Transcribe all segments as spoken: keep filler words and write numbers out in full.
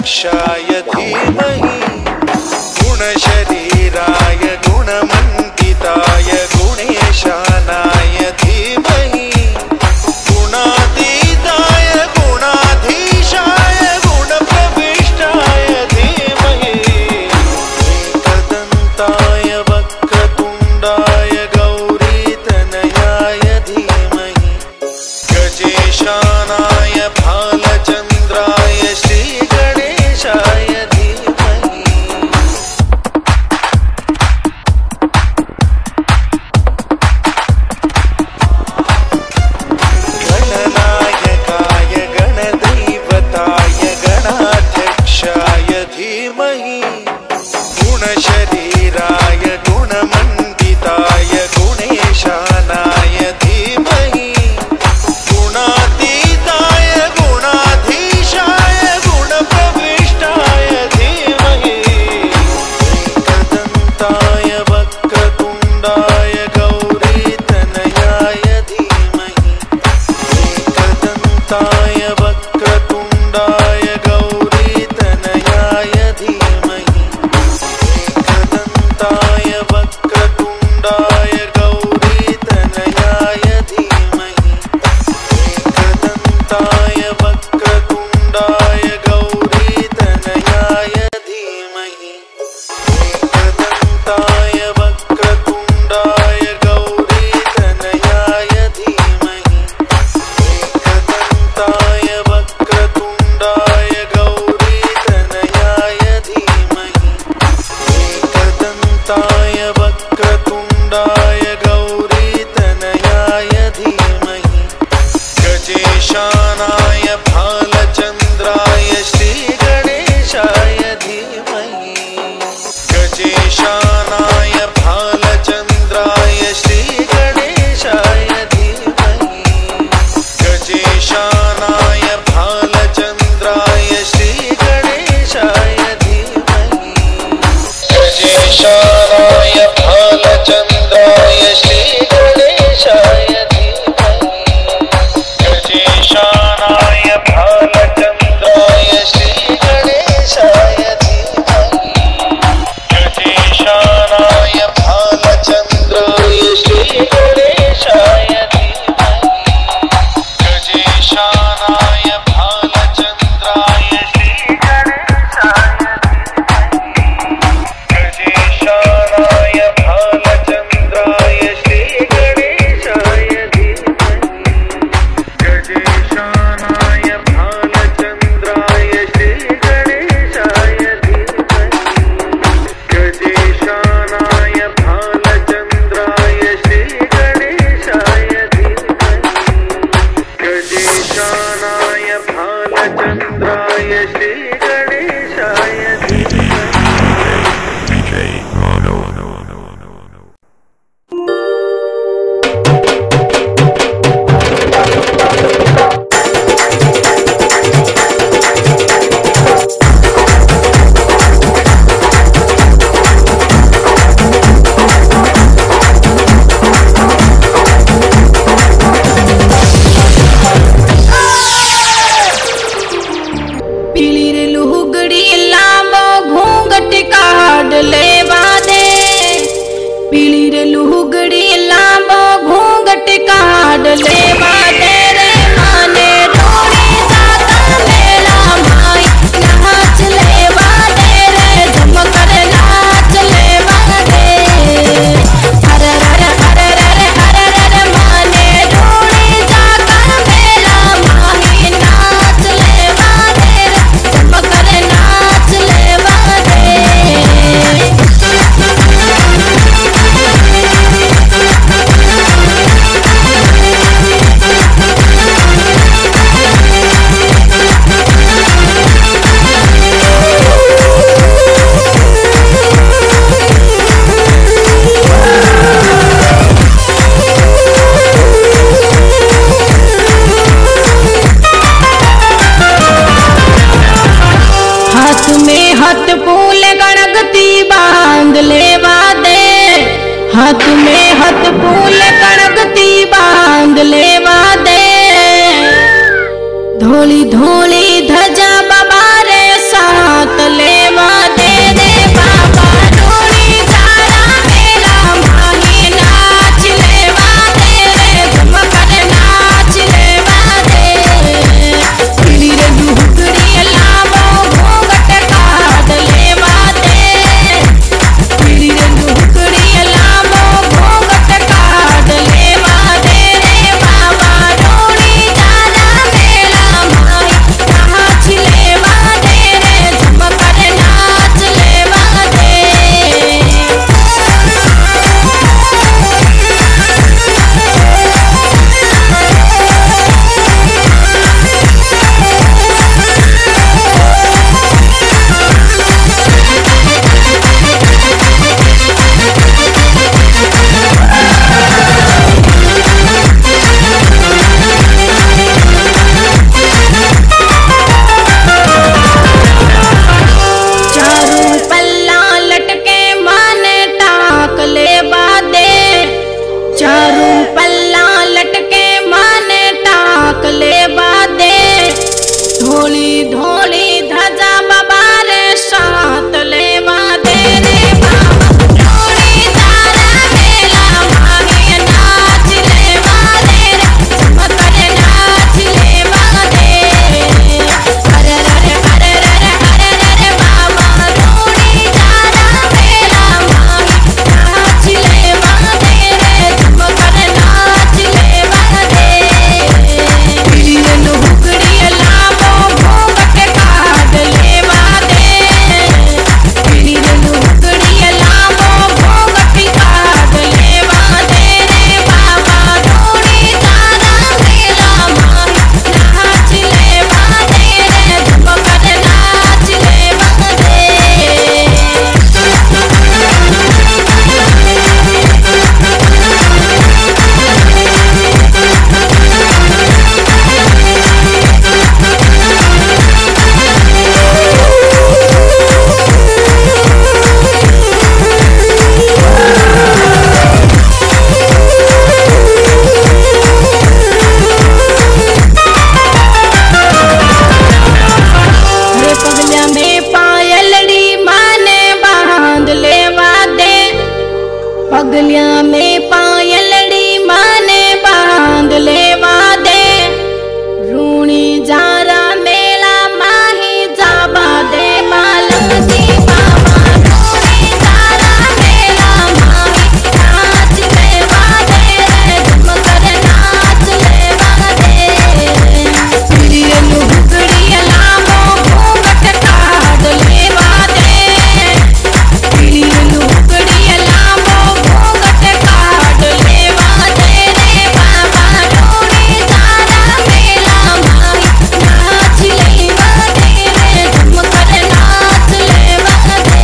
गणाध्यक्षाय धीमहि गुणशरीराय गुणमण्डिताय गुणेशानाय धीमहि गुणातीताय गुणाधीशाय गुणप्रविष्टाय धीमहि एकदन्ताय वक्रतुण्डाय गौरीतनयाय धीमहि गजेशानाय भालचन्द्राय श्रीगणेशाय धीमहि गणनायकाय गणदैवताय गणाध्यक्षाय धीमहि गुणशरीराय गुणमण्डिताय गुणेशानाय धीमहि गुणातीताय गुणाधीशाय गुणप्रविष्टाय धीमहि एकदन्ताय वक्रतुण्डाय गौरीतनयाय धीमहि एकदन्ताय वक्रतुण्डाय गौरीतनयाय धीमहि एकदन्ताय वक्रतुण्डाय गौरीतनयाय धीमहि एकदन्ताय वक्रतुण्डाय गौरीतनयाय धीमहि एकदन्ताय वक्रतुण्डाय गौरीतनयाय धीमहि एकदन्ताय वक्रतुण्डाय गौरीतनयाय धीमहि एकदन्ताय वक्रतुण्डाय गौरीतनयाय धीमहि गजेशानाय भालचन्द्राय श्रीगणेशाय धीमहि गजेशानाय भालचन्द्राय श्रीगणेशाय धीमहि गजेशानाय भालचन्द्राय श्रीगणेशाय धीमहि गजेशानाय भालचन्द्राय श्रीगणेशाय धीमहि गजेशानाय भालचन्द्राय श्रीगणेशाय धीमहि गजेशानाय भालचन्द्राय श्रीगणेशाय धीमहि गजेशानाय भालचन्द्राय श्रीगणेशाय धीमहि गजेशानाय भालचन्द्राय श्रीगणेशाय धीमहि गजेशानाय भालचन्द्राय श्रीगणेशाय धीमहि गजेशानाय भालचन्द्राय श्रीगणेशाय धीमहि गजेशानाय भालचन्द्राय श्रीगणेशाय धीमहि D J Mono. पीली रे लुगड़ी लांबो घूंघट काढ़ लेवा दे पीली रे लुगड़ी लांबो घूंघट काढ़ लेवा दे रे माने रोड़ी साका मेला माई नाच लेवा दे रे झुमकर नाच लेवा दे अरे रे अरे रे अरे रे माने रोड़ी साका मेला माई नाच लेवा दे रे झुमकर नाच लेवा दे हाथ में हाथ फूल गणगती बांध लेवा दे हाथ में हाथ फूल गणगती बांध लेवा दे धोली धोली धजा बाबा रे सा पागलिया में पायलड़ी माने बांध लेवा दे, रूणी जारा मेला माही जाबा दे मालक जी बाबा। रूणी जारा मेला माही नाच लेवा दे रे, झूम कर नाच लेवा दे। सीरियल हुकड़ी लामो घूंघट काढ़ लेवा दे, सीरियल हुकड़ी लामो घूंघट काढ़ लेवा दे रे बाबा। रूणी जारा मेला माही नाच लेवा दे रे, झूम कर नाच लेवा दे।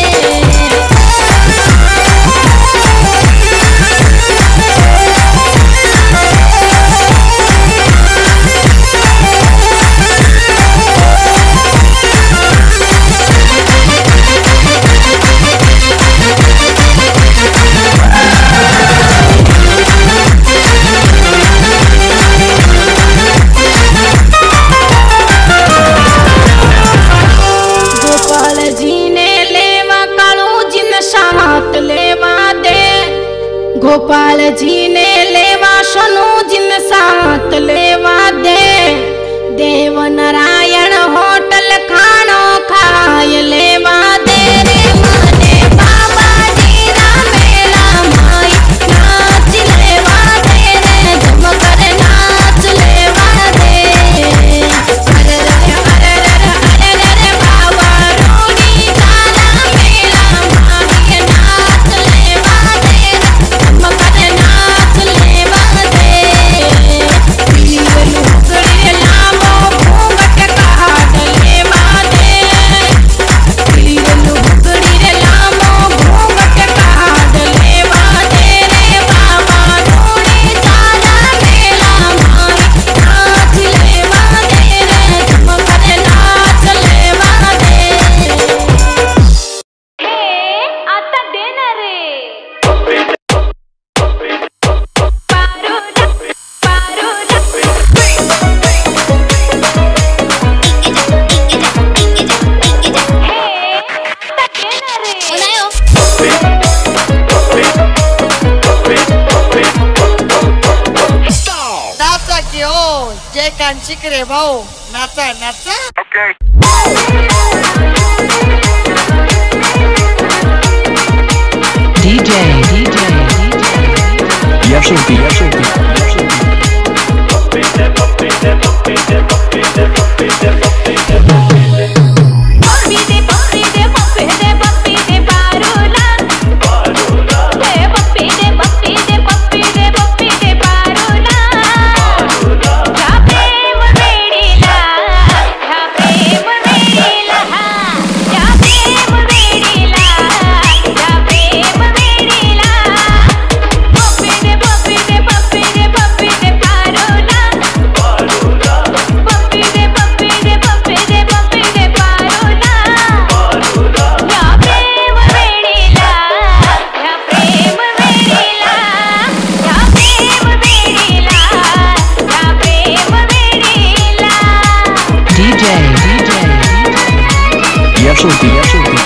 गोपाल जी ने लेवा कालू जिन साथ लेवा दे, गोपाल जी ने लेवा सोनू जिन साथ लेवा दे। देव नारायण होटल खानो खाय लेवा दे रे माने बाबा जी रा मेला माई नाच लेवा दे रे, झूम कर नाच लेवा दे। अरे रे अरे रे अरे रे बाबा, रूणी जारा मेला माही नाच लेवा दे रे, झूम कर नाच लेवा दे। सीरियल हुकड़ी लामो घूंघट काढ़ लेवा दे, सीरियल हुकड़ी लामो घूंघट काढ़ लेवा दे रे बाबा। रूणी जारा मेला माही नाच लेवा दे रे, झूम कर नाच लेवा दे। आता दे ना रे पारुला पारुला हे आता दे ना रे नाचा की हो जे कांचिक रे भाऊ, नाचा नाचा। D J, D J, Yashuki, Yashuki, पप्पी दे पप्पी दे पप्पी दे पप्पी दे पारुला हे पप्पी दे पप्पी दे पप्पी दे पप्पी दे पारुला। या प्रेम वेडीला या प्रेम वेडीला या प्रेम वेडीला या प्रेम वेडीला। पप्पी दे पप्पी दे पप्पी दे पप्पी दे पारुला पप्पी दे पप्पी दे पप्पी दे पप्पी दे पारुला। या प्रेम वेडीला या प्रेम वेडीला या प्रेम वेडीला या प्रेम वेडीला। D J, D J, Yashuki, Yashuki,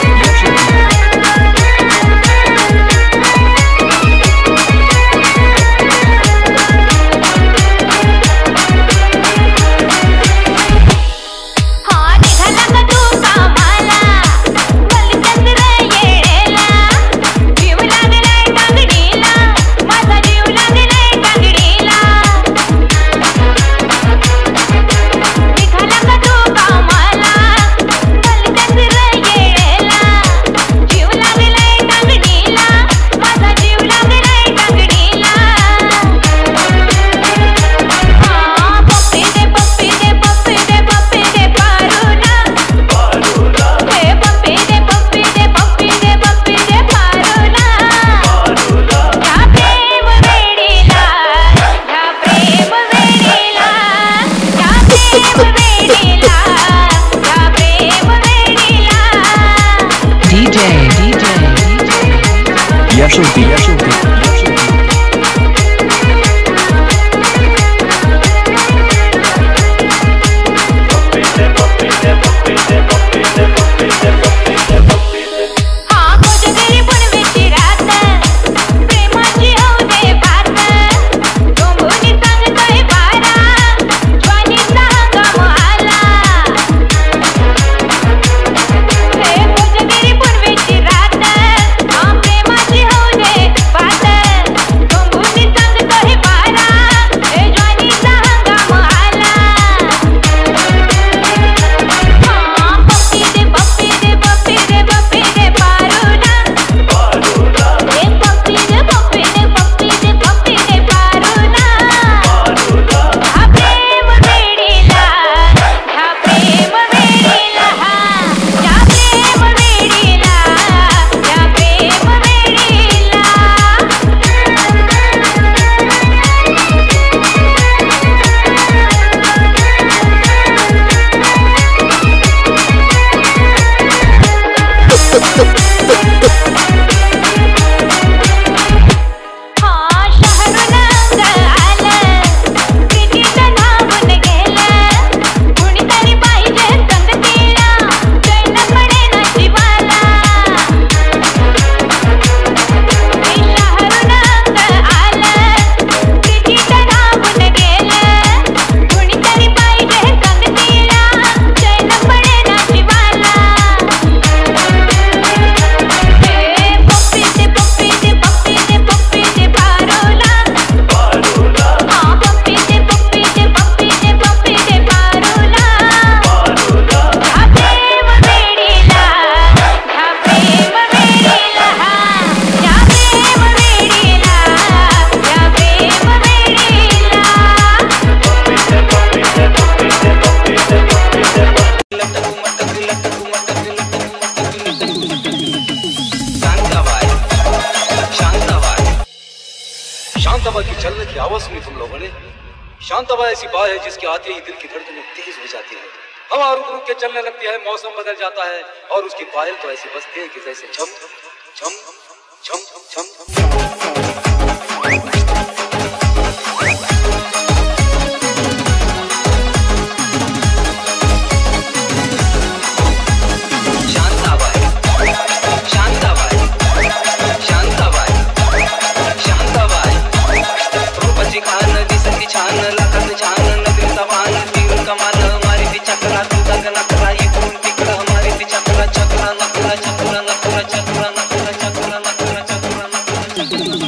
हा निघाला का तू कामाला बलचंद्र येळेला, जीव लागलाय टांगडीला माझा जीव लागलाय टांगडीला। निघाला का तू कामाला बलचंद्र येळेला, जीव लागलाय टांगडीला माझा जीव लागलाय टांगडीला। हा पप्पी दे पप्पी दे पप्पी दे पप्पी दे पारुला हे पप्पी दे पप्पी दे पप्पी दे पप्पी दे पारुला। या प्रेम वेडीला या प्रेम वेडीला या प्रेम वेडीला या प्रेम वेडीला। D J, D J, Yashuki, Yashuki, हा कोजगिरी पुनवेची रात शांताबाई की चलने की आवाज सुनी तुम लोगों ने? शांताबाई ऐसी बात है जिसके आते ही दिल की धड़कनें तेज हो जाती है, हवा रुक रुक के चलने लगती है, मौसम बदल जाता है और उसकी पायल तो ऐसी बजती है कि जैसे झम झम झम झम। छान लाखात छान नगरीचा वाहन तीर कमान मारी ती चक्रा तुझा नकरा इकडून तिकडं मारी ती चक्रा चक्रा नकरा चक्रा नकरा चक्रा नकरा चक्रा नकरा चक्रा नकरा